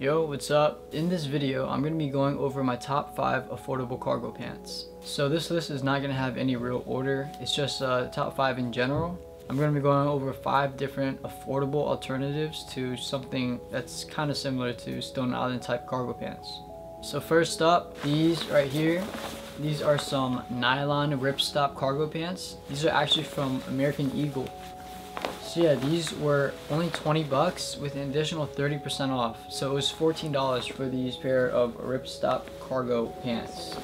Yo, what's up? In this video, I'm going to be going over my top 5 affordable cargo pants. So this list is not going to have any real order, it's just top 5 in general. I'm going to be going over 5 different affordable alternatives to something that's kind of similar to Stone Island type cargo pants. So first up, these right here. These are some nylon ripstop cargo pants. These are actually from American Eagle. So yeah, these were only 20 bucks with an additional 30% off. So it was $14 for these pair of ripstop cargo pants.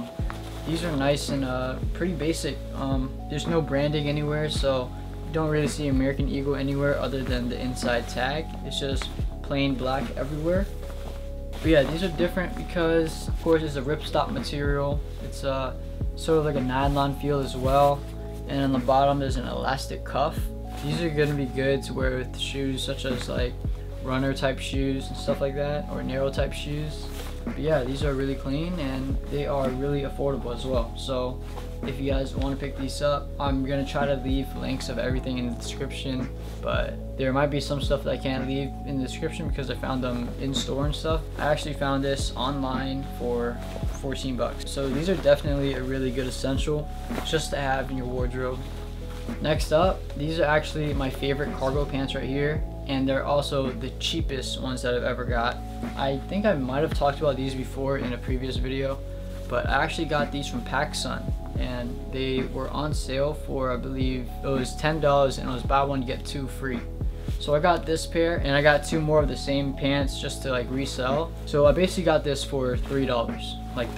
These are nice and pretty basic. There's no branding anywhere, so you don't really see American Eagle anywhere other than the inside tag. It's just plain black everywhere. But yeah, these are different because of course it's a ripstop material. It's sort of like a nylon feel as well. And on the bottom there's an elastic cuff. These are going to be good to wear with shoes such as like runner type shoes and stuff like that, or narrow type shoes. But yeah, these are really clean and they are really affordable as well. So if you guys want to pick these up, I'm going to try to leave links of everything in the description, but there might be some stuff that I can't leave in the description because I found them in store and stuff. I actually found this online for 14 bucks. So these are definitely a really good essential just to have in your wardrobe. Next up, these are actually my favorite cargo pants right here, and they're also the cheapest ones that I've ever got. I think I might have talked about these before in a previous video, but I actually got these from PacSun and they were on sale for, I believe it was $10, and it was buy one get two free. So I got this pair and I got 2 more of the same pants just to like resell. So I basically got this for $3, like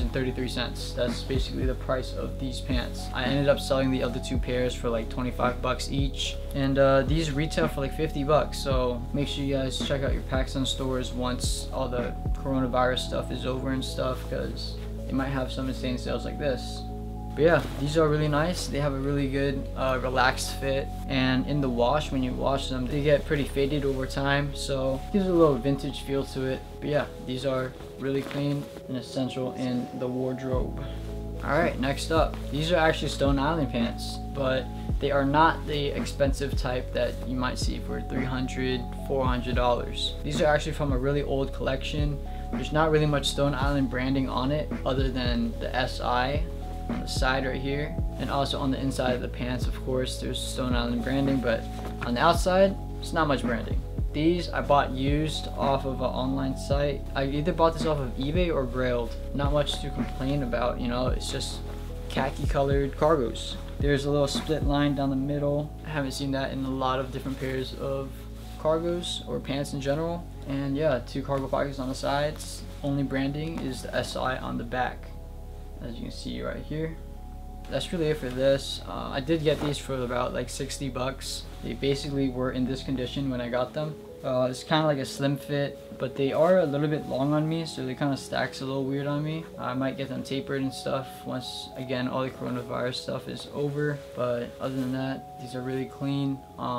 $3.33. That's basically the price of these pants. I ended up selling the other 2 pairs for like 25 bucks each, and these retail for like 50 bucks. So make sure you guys check out your PacSun stores once all the coronavirus stuff is over and stuff, because they might have some insane sales like this. But yeah, these are really nice. They have a really good relaxed fit, and in the wash, when you wash them, they get pretty faded over time, so it gives a little vintage feel to it. But yeah, these are really clean and essential in the wardrobe. Alright, next up, these are actually Stone Island pants, but they are not the expensive type that you might see for $300, $400. These are actually from a really old collection. There's not really much Stone Island branding on it other than the SI on the side right here, and also on the inside of the pants, of course, there's Stone Island branding, but on the outside, it's not much branding. These I bought used off of an online site. I either bought this off of eBay or Grailed. Not much to complain about, you know, it's just khaki colored cargos. There's a little split line down the middle. I haven't seen that in a lot of different pairs of cargos or pants in general. And yeah, 2 cargo pockets on the sides. Only branding is the SI on the back, as you can see right here. That's really it for this. I did get these for about like 60 bucks. They basically were in this condition when I got them. It's kind of like a slim fit, but they are a little bit long on me, so they kind of stacks a little weird on me. I might get them tapered and stuff once, again, all the coronavirus stuff is over. But other than that, these are really clean.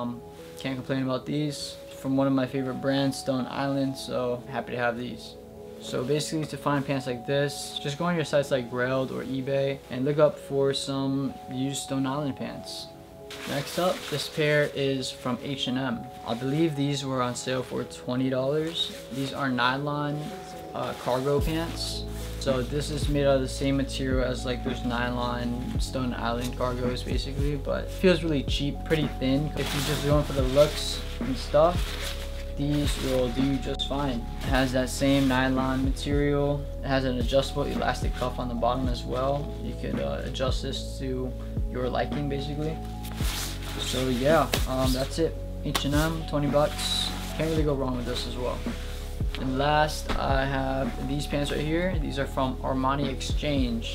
Can't complain about these. From one of my favorite brands, Stone Island, so happy to have these. So basically, to find pants like this, just go on your sites like Grailed or eBay and look up for some used Stone Island pants. Next up, this pair is from H&M. I believe these were on sale for $20. These are nylon cargo pants. So this is made out of the same material as like those nylon Stone Island cargos basically, but it feels really cheap, pretty thin. If you're just going for the looks and stuff, these will do just fine. It has that same nylon material. It has an adjustable elastic cuff on the bottom as well. You could adjust this to your liking basically. So yeah, that's it. H&M, 20 bucks. Can't really go wrong with this as well. And last, I have these pants right here. These are from Armani Exchange.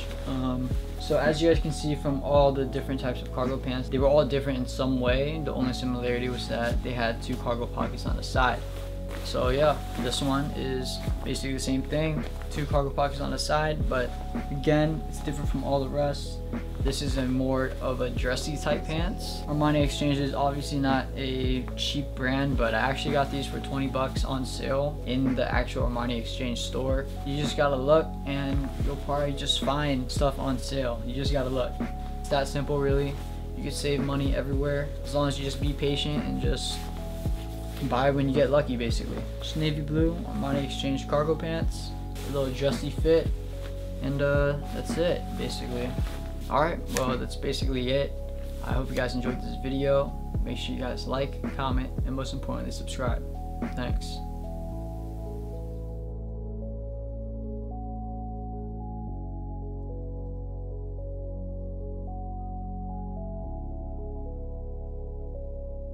So as you guys can see from all the different types of cargo pants, they were all different in some way. The only similarity was that they had 2 cargo pockets on the side. So yeah, this one is basically the same thing, 2 cargo pockets on the side, but again, it's different from all the rest. This is a more of a dressy type pants. Armani Exchange is obviously not a cheap brand, but I actually got these for 20 bucks on sale in the actual Armani Exchange store. You just gotta look and you'll probably just find stuff on sale. You just gotta look. It's that simple really. You can save money everywhere as long as you just be patient and just buy when you get lucky, basically. Just navy blue Armani Exchange cargo pants, a little adjusty fit, and that's it, basically. Alright, well, that's basically it. I hope you guys enjoyed this video. Make sure you guys like, comment, and most importantly, subscribe. Thanks.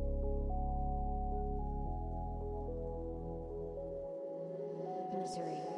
Missouri.